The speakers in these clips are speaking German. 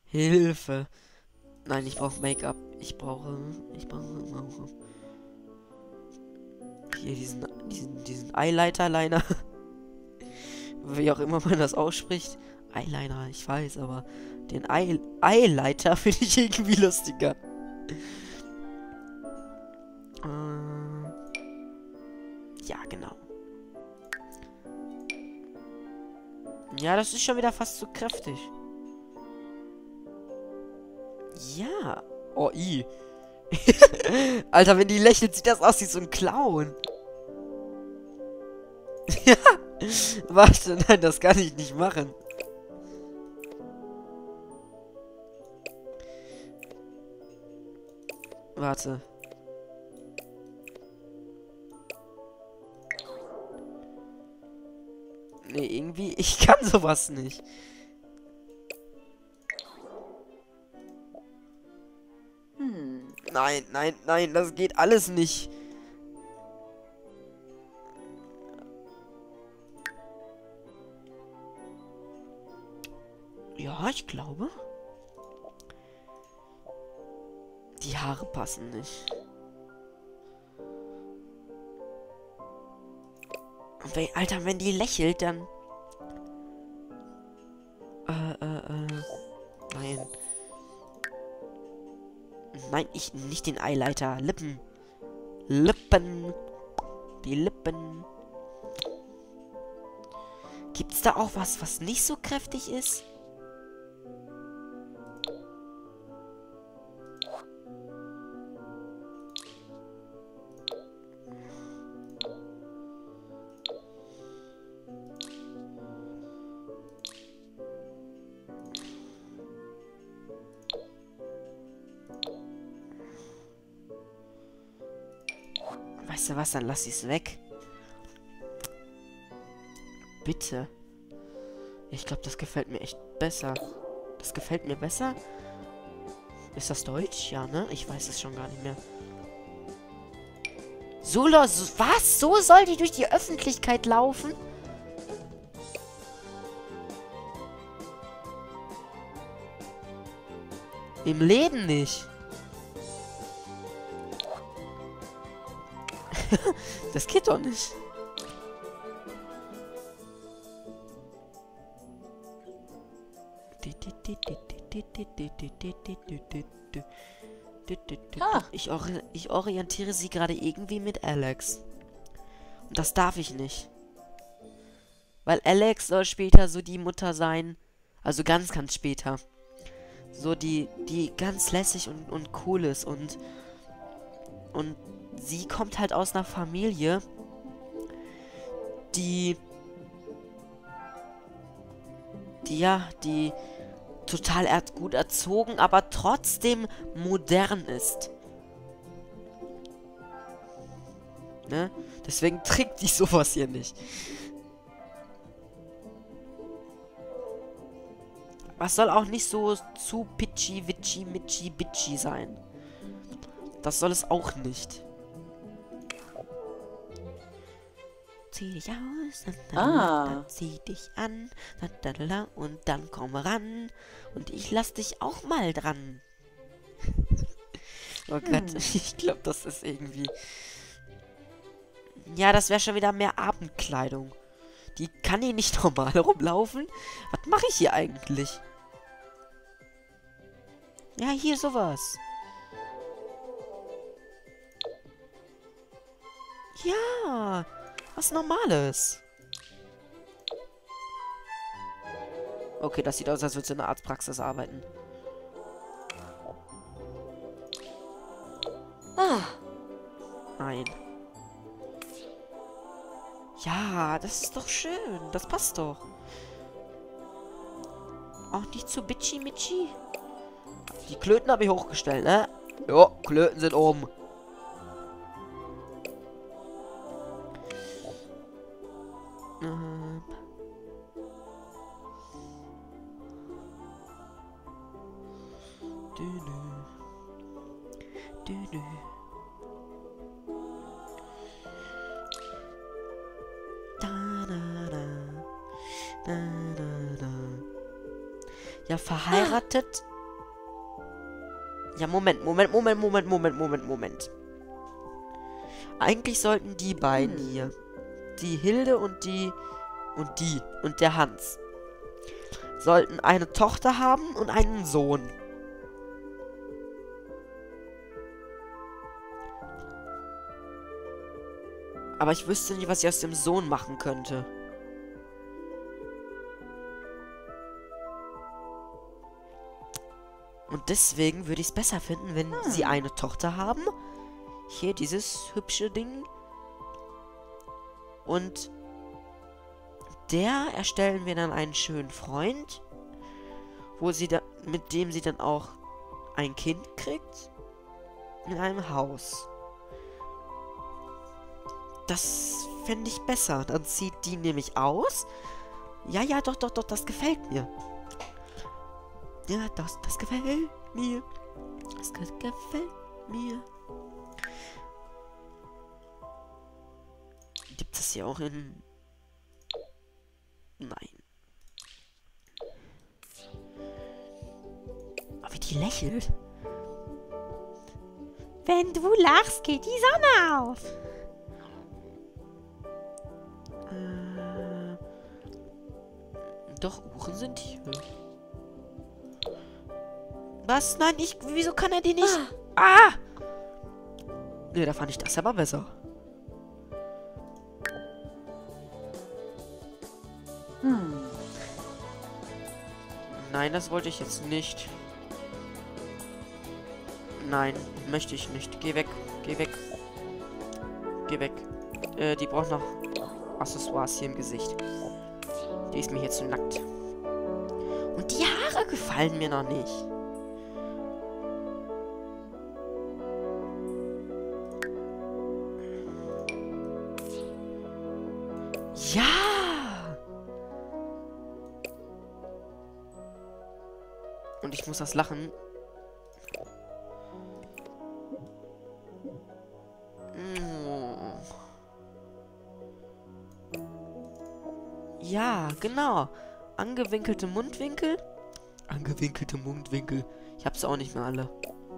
Hilfe. Nein, ich brauche Make-up. Ich brauche hier diesen Eyeliner. Wie auch immer man das ausspricht. Eyeliner, ich weiß, aber den Eyeliner finde ich irgendwie lustiger. Ja, genau. Ja, das ist schon wieder fast zu kräftig. Ja. Oh, i. Alter, wenn die lächelt, sieht das aus wie so ein Clown. Ja. Warte, nein, das kann ich nicht machen. Warte. Nee, irgendwie, ich kann sowas nicht. Nein, nein, nein, das geht alles nicht. Ja, ich glaube. Die Haare passen nicht. Und Alter, wenn die lächelt, dann... Nein. Nein, nicht den Eyeliner. Lippen. Lippen. Die Lippen. Gibt's da auch was nicht so kräftig ist? Weißt du was, dann lass ich's weg. Bitte. Ich glaube, das gefällt mir echt besser. Das gefällt mir besser? Ist das Deutsch? Ja, ne? Ich weiß es schon gar nicht mehr. Was? So soll die durch die Öffentlichkeit laufen? Im Leben nicht. Das geht doch nicht. Ich orientiere sie gerade irgendwie mit Alex. Und das darf ich nicht. Weil Alex soll später so die Mutter sein. Also ganz, ganz später. So die ganz lässig und cool ist. Und sie kommt halt aus einer Familie, die total gut erzogen, aber trotzdem modern ist. Ne? Deswegen trägt die sowas hier nicht. Was soll auch nicht so zu pitchy, witchy, mitchy, bitchy sein. Das soll es auch nicht. Zieh dich aus, dann zieh dich an, und dann komm ran. Und ich lass dich auch mal dran. Oh Gott, ich glaube, das ist irgendwie... Ja, das wäre schon wieder mehr Abendkleidung. Die kann die nicht normal rumlaufen? Was mache ich hier eigentlich? Ja, hier sowas. Ja, was Normales. Okay, das sieht aus, als würde sie in einer Arztpraxis arbeiten. Nein. Ja, das ist doch schön. Das passt doch. Auch nicht zu bitchy-mitchy. Die Klöten habe ich hochgestellt, ne? Jo, Klöten sind oben. Ja, verheiratet Ja, Moment. Eigentlich sollten die beiden hier, die Hilde und der Hans, sollten eine Tochter haben und einen Sohn. Aber ich wüsste nicht, was ich aus dem Sohn machen könnte. Und deswegen würde ich es besser finden, wenn sie eine Tochter haben. Hier, dieses hübsche Ding. Und der erstellen wir dann einen schönen Freund, mit dem sie dann auch ein Kind kriegt. In einem Haus. Das fände ich besser. Dann zieht die nämlich aus. Ja, doch, das gefällt mir. Ja, das gefällt mir. Das gefällt mir. Gibt es hier auch in... Nein. Aber wie die lächelt. Wenn du lachst, geht die Sonne auf. Doch, Uhren sind hier. Was? Nein, wieso kann er die nicht? Ah! Ne, da fand ich das aber besser. Nein, das wollte ich jetzt nicht. Nein, möchte ich nicht. Geh weg. Die braucht noch Accessoires hier im Gesicht. Die ist mir hier zu nackt. Und die Haare gefallen mir noch nicht. Ja! Und ich muss das Lachen. Ja, genau. Angewinkelte Mundwinkel. Ich hab's auch nicht mehr alle.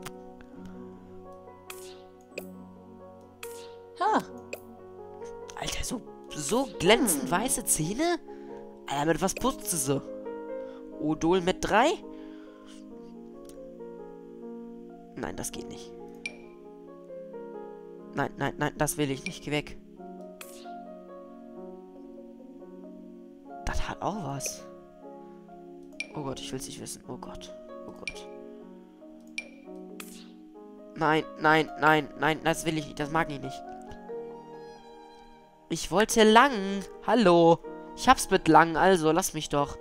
Alter, so glänzend weiße Zähne? Alter, mit was putzt sie so? Odol mit 3? Nein, das geht nicht. Nein, das will ich nicht. Geh weg. Das hat auch was. Oh Gott, ich will's nicht wissen. Oh Gott. Nein, das will ich nicht. Das mag ich nicht. Ich wollte lang. Hallo. Ich hab's mit lang, also lass mich doch.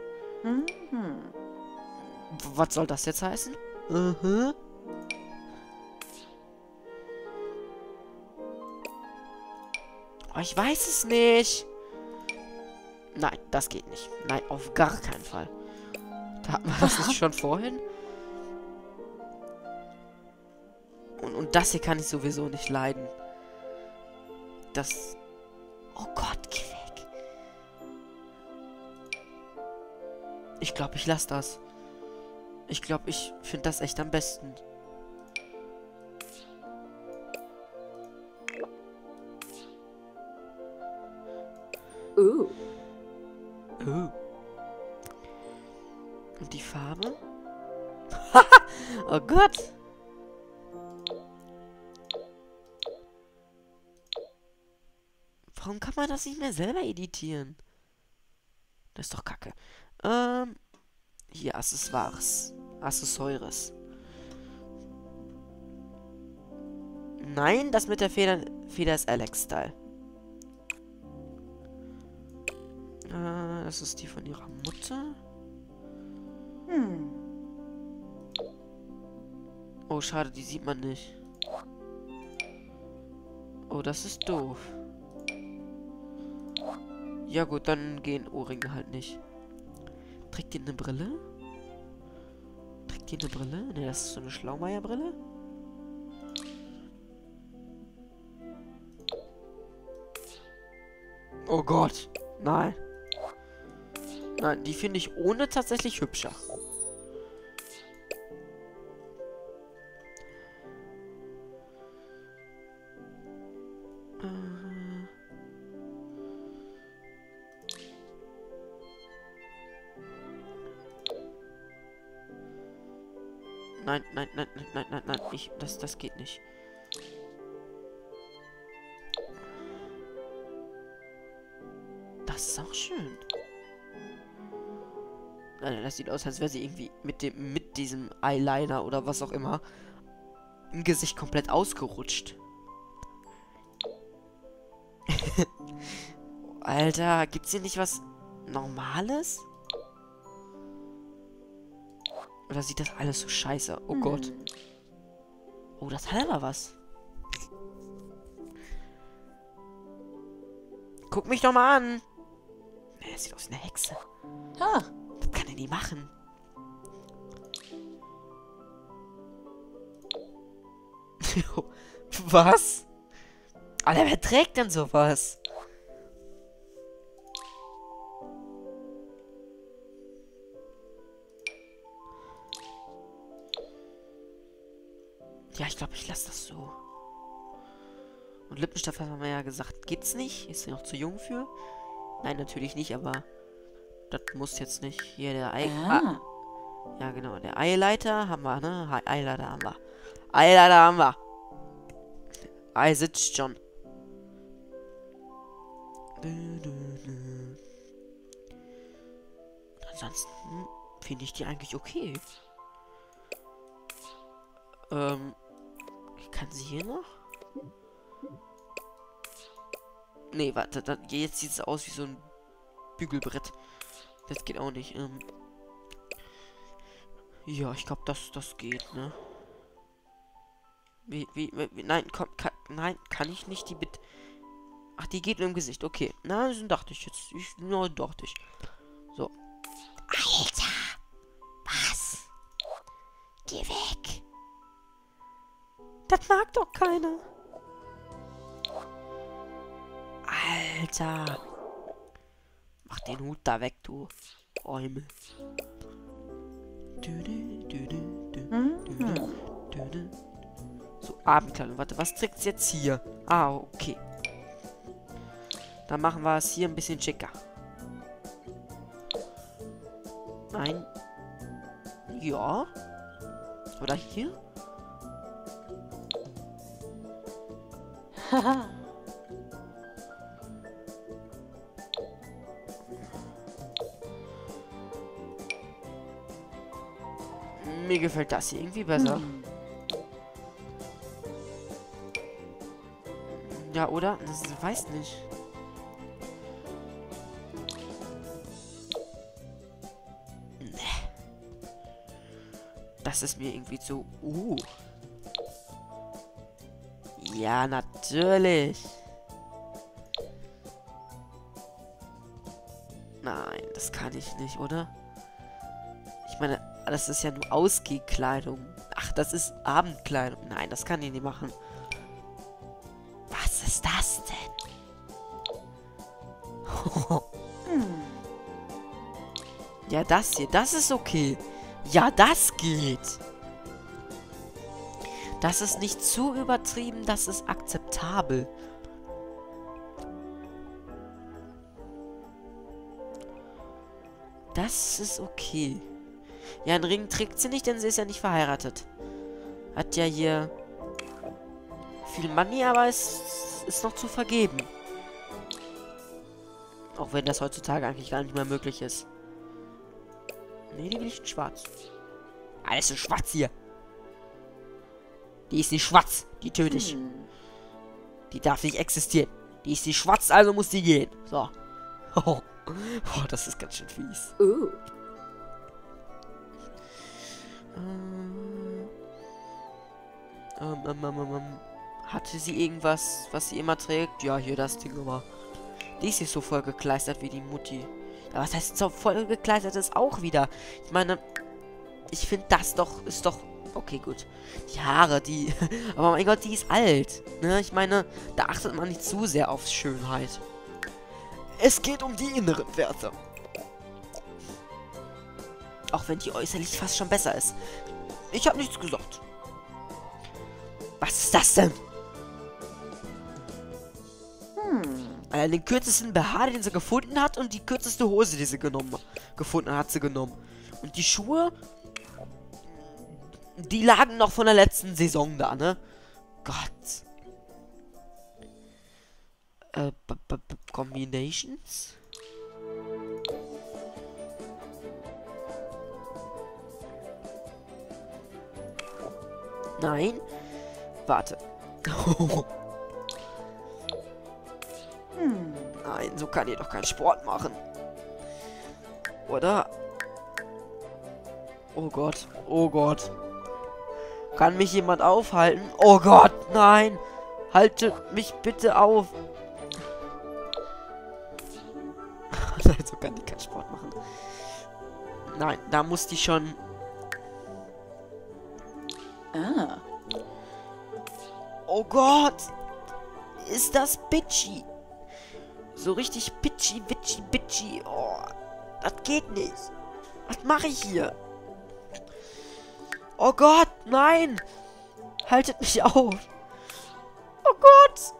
Was soll das jetzt heißen? Oh, ich weiß es nicht. Nein, das geht nicht. Nein, auf gar keinen Fall. Da hatten wir das nicht schon vorhin? Und das hier kann ich sowieso nicht leiden. Das... Oh Gott, geh weg. Ich glaube, ich lasse das. Ich glaube, ich finde das echt am besten. Und die Farbe? Oh Gott. Warum kann man das nicht mehr selber editieren? Das ist doch kacke. Hier, Accessoires. Nein, das mit der Feder ist Alex-Style. Das ist die von ihrer Mutter. Oh, schade, die sieht man nicht. Oh, das ist doof. Ja gut, dann gehen Ohrringe halt nicht. Trägt die eine Brille? Ne, das ist so eine Schlaumeier-Brille. Oh Gott. Nein. Nein, die finde ich ohne tatsächlich hübscher. Nein, nein, nein, nein, nein, nein, nein. Das geht nicht. Das ist auch schön. Das sieht aus, als wäre sie irgendwie mit diesem Eyeliner oder was auch immer im Gesicht komplett ausgerutscht. Alter, gibt's hier nicht was Normales? Oder sieht das alles so scheiße? Oh Gott. Oh, das hat aber was. Guck mich doch mal an. Nee, das sieht aus wie eine Hexe. Ah. Was kann denn die machen? Was? Alter, wer trägt denn sowas? Ja, ich glaube, ich lasse das so. Und Lippenstift haben wir ja gesagt, geht's nicht? Ist sie noch zu jung für? Nein, natürlich nicht, aber das muss jetzt nicht. Hier der ja, genau, der Eyelighter haben wir, ne? Eyelighter haben wir. Eyelighter haben wir. Ei sitzt schon. Ansonsten finde ich die eigentlich okay. Kann sie hier noch? Nee, warte, jetzt sieht es aus wie so ein Bügelbrett. Das geht auch nicht. Ja, ich glaube, das geht, ne? Nein, komm, nein, kann ich nicht die mit... Ach, die geht nur im Gesicht, okay. Na, das dachte ich jetzt. Dachte ich. So. Alter! Was? Geh weg! Das mag doch keiner. Alter. Mach den Hut da weg, du Eumel. So, Abendkleidung. Warte, was trägt sie jetzt hier? Ah, okay. Dann machen wir es hier ein bisschen schicker. Nein. Ja. Oder hier? Haha. Mir gefällt das hier irgendwie besser. Ja, oder? Das weiß nicht. Nee. Das ist mir irgendwie zu... Ja, natürlich. Nein, das kann ich nicht, oder? Ich meine, das ist ja nur Ausgehkleidung. Ach, das ist Abendkleidung. Nein, das kann ich nicht machen. Was ist das denn? Ja, das hier, das ist okay. Ja, das geht. Das ist nicht zu übertrieben, das ist akzeptabel. Das ist okay. Ja, einen Ring trägt sie nicht, denn sie ist ja nicht verheiratet. Hat ja hier viel Money, aber es ist noch zu vergeben. Auch wenn das heutzutage eigentlich gar nicht mehr möglich ist. Nee, die will ich in schwarz. Alles in schwarz hier. Die ist nicht schwarz. Die töte ich. Die darf nicht existieren. Die ist nicht schwarz, also muss die gehen. So. Oh, das ist ganz schön fies. Hatte sie irgendwas, was sie immer trägt? Ja, hier das Ding aber. Die ist nicht so voll gekleistert wie die Mutti. Ja, was heißt so voll gekleistert ist auch wieder? Ich meine, ich finde das doch, ist doch... Okay, gut. Die Haare, die... Aber mein Gott, die ist alt. Ne? Ich meine, da achtet man nicht zu sehr auf Schönheit. Es geht um die inneren Werte. Auch wenn die äußerlich fast schon besser ist. Ich habe nichts gesagt. Was ist das denn? Den kürzesten BH, den sie gefunden hat, und die kürzeste Hose, die sie gefunden hat, hat sie genommen. Und die Schuhe... Die lagen noch von der letzten Saison da, ne? Gott. Combinations? Nein. Warte. Nein, so kann ich doch keinen Sport machen. Oder? Oh Gott. Oh Gott. Kann mich jemand aufhalten? Oh Gott, nein. Haltet mich bitte auf. Nein, so kann die keinen Sport machen. Nein, da muss die schon... Ah. Oh Gott. Ist das bitchy. So richtig pitchy, witchy, bitchy. Oh, das geht nicht. Was mache ich hier? Oh Gott, nein. Haltet mich auf. Oh Gott.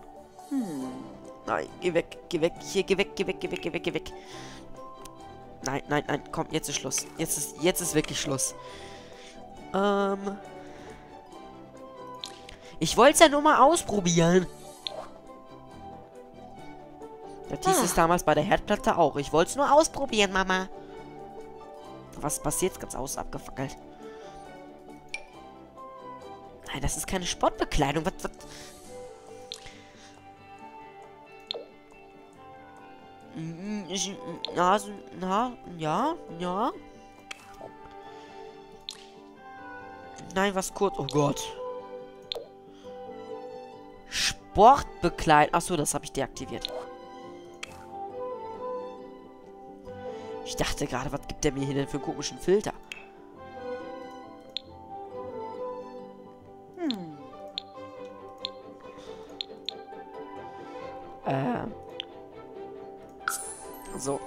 Nein, geh weg, geh weg. Hier, geh weg, geh weg, geh weg, geh weg, geh weg. Nein, nein, nein, komm, jetzt ist Schluss. Jetzt ist wirklich Schluss. Ich wollte es ja nur mal ausprobieren. Das hieß es damals bei der Herdplatte auch. Ich wollte es nur ausprobieren, Mama. Was passiert? Ganz abgefackelt. Nein, das ist keine Sportbekleidung. Was? Ja. Nein, was kurz. Oh Gott. Sportbekleidung. Achso, das habe ich deaktiviert. Ich dachte gerade, was gibt der mir hier denn für einen komischen Filter? So.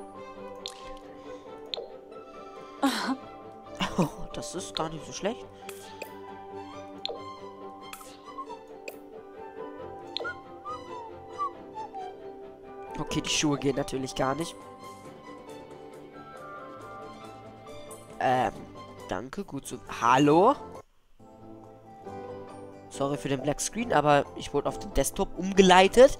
Oh, das ist gar nicht so schlecht. Okay, die Schuhe gehen natürlich gar nicht. Danke, gut zu... Hallo? Sorry für den Black Screen, aber ich wurde auf den Desktop umgeleitet.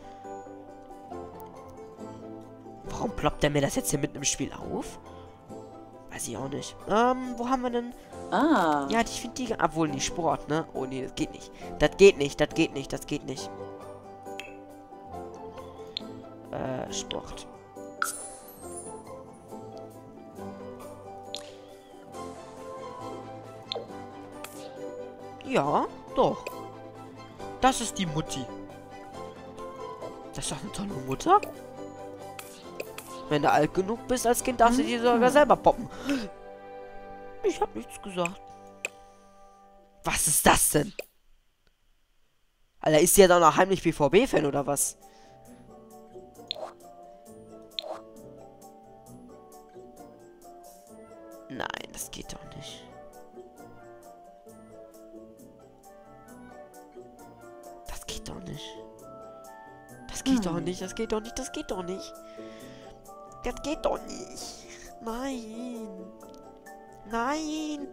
Warum ploppt der mir das jetzt hier mitten im Spiel auf? Weiß ich auch nicht. Wo haben wir denn... Ah. Ja, ich finde die... Obwohl, nie Sport, ne? Oh, nee, das geht nicht. Das geht nicht, das geht nicht, das geht nicht. Sport. Ja, doch. Das ist die Mutti. Das ist doch eine tolle Mutter. Wenn du alt genug bist als Kind, darfst du dir sogar selber poppen. Ich hab nichts gesagt. Was ist das denn? Alter, ist sie ja doch noch heimlich BVB-Fan oder was? Nein, das geht doch nicht. Das geht doch nicht. Das geht doch nicht, das geht doch nicht, das geht doch nicht. Das geht doch nicht. Nein. Nein.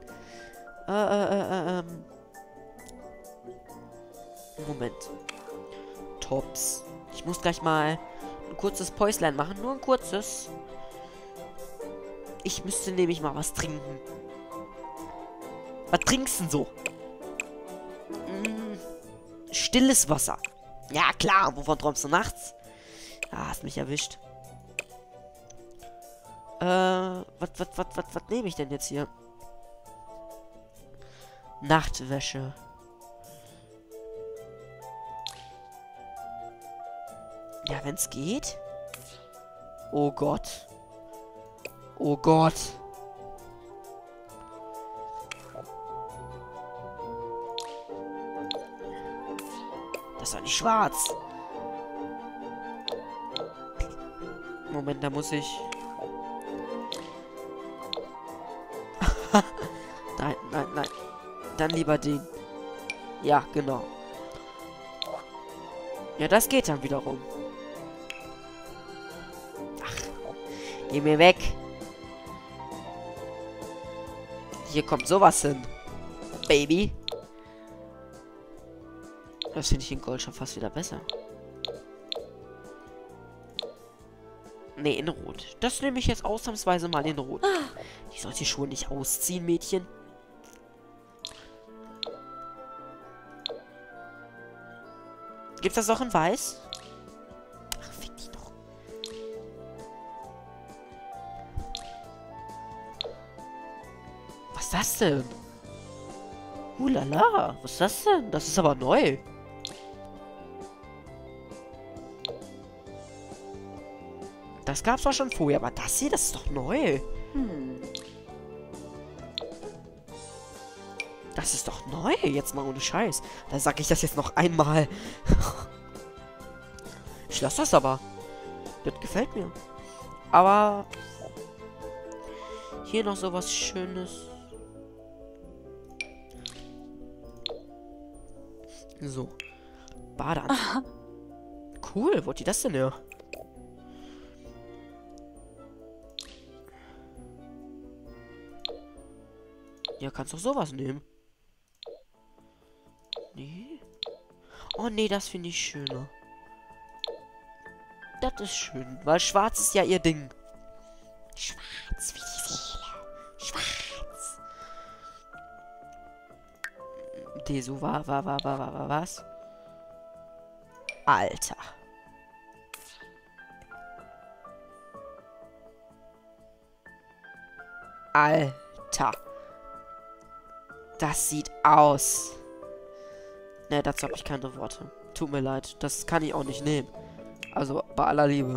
Moment. Tops. Ich muss gleich mal ein kurzes Päuslein machen. Nur ein kurzes. Ich müsste nämlich mal was trinken. Was trinkst du denn so? Stilles Wasser. Ja, klar. Wovon träumst du nachts? Ah, hast mich erwischt. Was nehme ich denn jetzt hier? Nachtwäsche. Ja, wenn's geht. Oh Gott. Oh Gott. Das ist doch nicht schwarz. Moment, da muss ich... Nein, nein, nein. Dann lieber den. Ja, genau. Ja, das geht dann wiederum. Ach, geh mir weg. Hier kommt sowas hin. Baby. Das finde ich in Gold schon fast wieder besser. Nee, in Rot. Das nehme ich jetzt ausnahmsweise mal in Rot. Ich sollte die Schuhe nicht ausziehen, Mädchen. Gibt's das auch in Weiß? Ach, fick die doch. Was ist das denn? Lala, was ist das denn? Das ist aber neu. Das gab's doch schon vorher, aber das hier, das ist doch neu. Das ist doch neu, jetzt mal ohne Scheiß. Da sag ich das jetzt noch einmal. Ich lasse das aber. Das gefällt mir. Aber hier noch sowas Schönes. So. Badeanzug. Cool, wo hat die das denn her? Ja, kannst doch sowas nehmen. Nee. Oh nee, das finde ich schöner. Das ist schön, weil schwarz ist ja ihr Ding. Schwarz wie die Seele. Schwarz. Desu war, was? Alter. Alter. Das sieht aus. Ne, dazu habe ich keine Worte. Tut mir leid. Das kann ich auch nicht nehmen. Also, bei aller Liebe.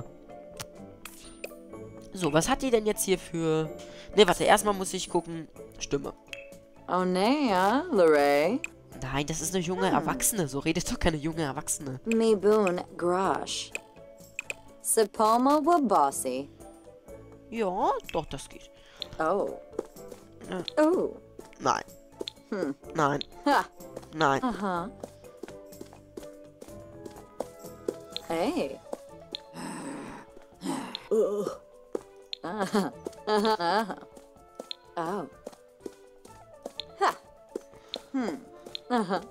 So, was hat die denn jetzt hier für... Ne, warte, erstmal muss ich gucken. Stimme. Oh nee, ja, Lorray. Nein, das ist eine junge Erwachsene. So redet doch keine junge Erwachsene. Mibun Grosh. Sepalma Wabasi. Ja, doch, das geht. Oh. Ja. Oh. Nein. Nein. Ha. Nein. Uh-huh. Hey. Oh. Oh. Ha. Uh-huh.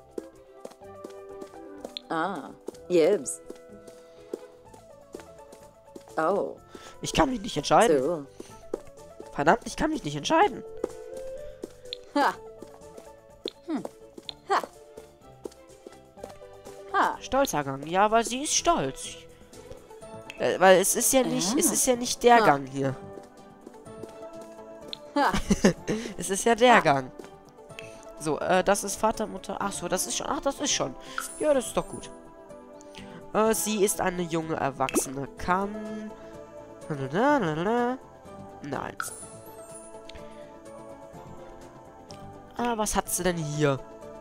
Ah. Yibs. Oh. Ich kann mich nicht entscheiden. So. Verdammt, ich kann mich nicht entscheiden. Ha. Ha. Ha. Stolzer Gang. Ja, weil sie ist stolz. Weil es ist ja nicht, es ist ja nicht der Ah. Gang hier. Ha. Es ist ja der Gang. So, das ist Vater, Mutter. Ach so, das ist schon. Ach, das ist schon. Ja, das ist doch gut. Sie ist eine junge Erwachsene. Kann... Nein. Ah, was hat sie denn hier?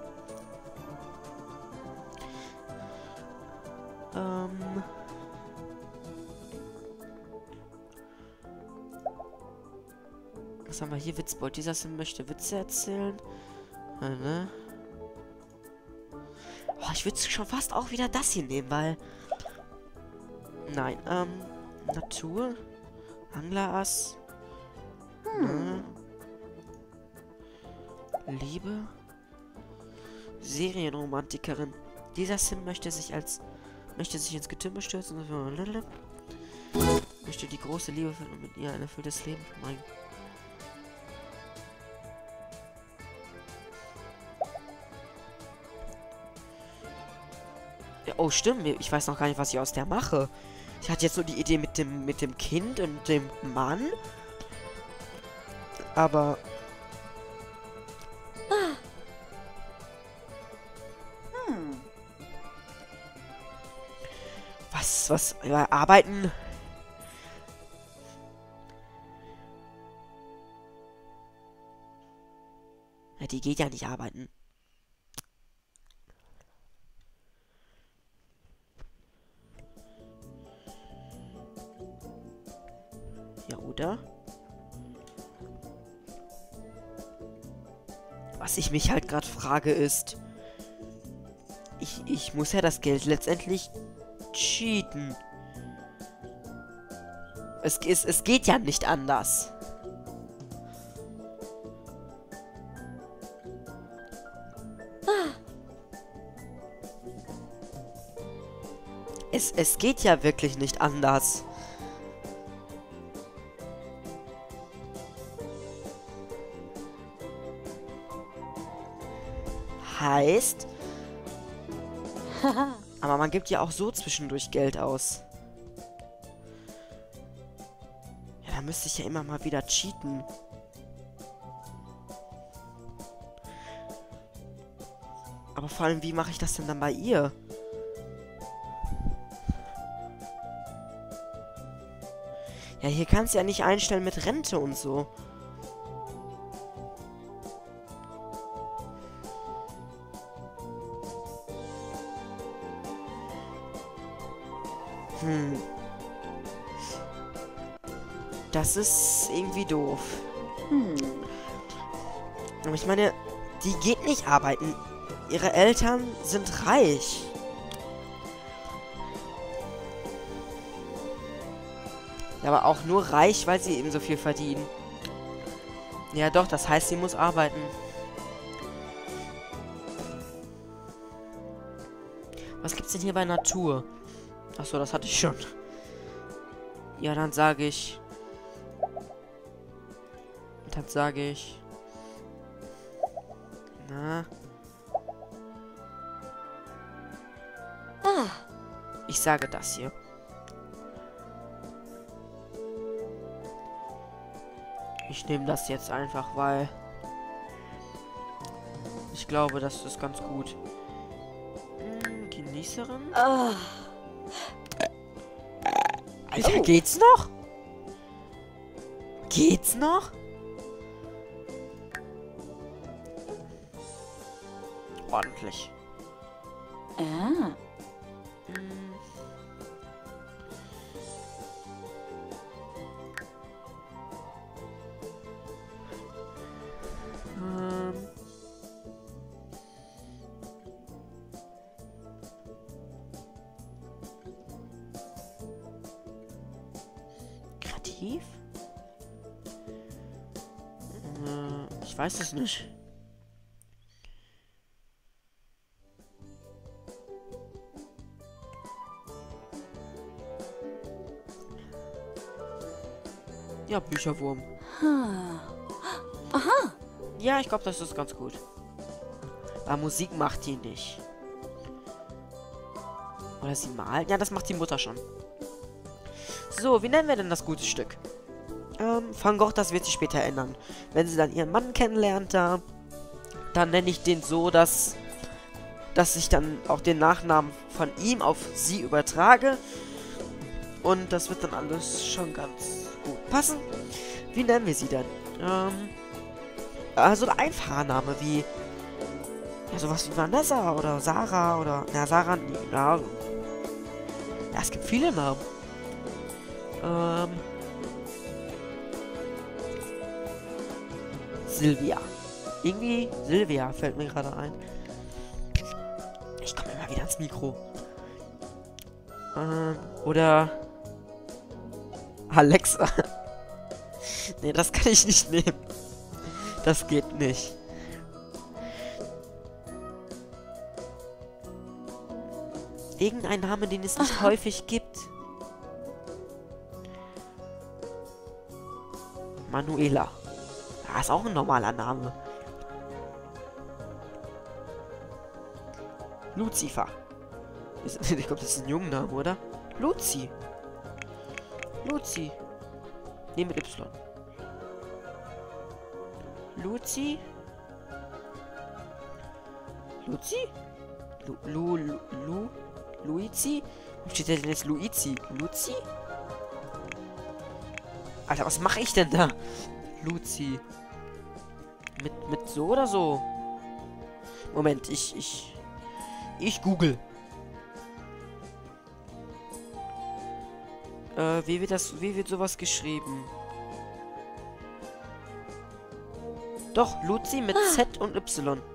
Was haben wir hier? Witzbold. Dieser Sim möchte Witze erzählen. Ne? Oh, ich würde schon fast auch wieder das hier nehmen, weil... Nein, Natur. Anglerass. Ne? Liebe. Serienromantikerin. Dieser Sim möchte sich ins Getümmel stürzen. Möchte die große Liebe finden und mit ihr ein erfülltes Leben verbringen. Ja, oh, stimmt. Ich weiß noch gar nicht, was ich aus der mache. Ich hatte jetzt nur die Idee mit dem Kind und dem Mann. Aber... Was, ja, arbeiten? Ja, die geht ja nicht arbeiten. Ja, oder? Was ich mich halt gerade frage ist... Ich muss ja das Geld letztendlich cheaten. Es geht ja nicht anders. Es geht ja wirklich nicht anders. Heißt, aber man gibt ja auch so zwischendurch Geld aus. Ja, da müsste ich ja immer mal wieder cheaten. Aber vor allem, wie mache ich das denn dann bei ihr? Ja, hier kannst du ja nicht einstellen mit Rente und so. Das ist irgendwie doof. Aber ich meine, die geht nicht arbeiten. Ihre Eltern sind reich. Ja, aber auch nur reich, weil sie eben so viel verdienen. Ja doch, das heißt, sie muss arbeiten. Was gibt's denn hier bei Natur? Achso, das hatte ich schon. Ja, dann sage ich... Dann sage ich... Na... Ich sage das hier. Ich nehme das jetzt einfach, weil... Ich glaube, das ist ganz gut. Genießerin? Alter, geht's noch? Geht's noch? Ordentlich. Kreativ? Ich weiß es nicht. Ja, Bücherwurm. Ja, ich glaube, das ist ganz gut. Aber Musik macht die nicht. Oder sie malt? Ja, das macht die Mutter schon. So, wie nennen wir denn das gute Stück? Van Gogh, das wird sich später ändern. Wenn sie dann ihren Mann kennenlernt, dann nenne ich den so, dass ich dann auch den Nachnamen von ihm auf sie übertrage. Und das wird dann alles schon ganz gut passen. Wie nennen wir sie denn? Also ein einfacher Name wie... Ja, sowas wie Vanessa oder Sarah oder... Na, Sarah... Ja, es gibt viele Namen. Silvia. Irgendwie Silvia fällt mir gerade ein. Ich komme immer wieder ans Mikro. Oder... Alexa. Nee, das kann ich nicht nehmen. Das geht nicht. Irgendein Name, den es nicht häufig gibt. Manuela. Ja, ist auch ein normaler Name. Lucifer. Ich glaube, das ist ein Jungenname, oder? Luzi. Luzi. Ne, mit Y. Luzi? Luzi? Luizi? Wo steht denn jetzt Luizi? Luzi? Alter, was mache ich denn da? Luzi. Mit so oder so? Moment, ich google. Wie wird sowas geschrieben? Doch, Luzi mit Z und Y.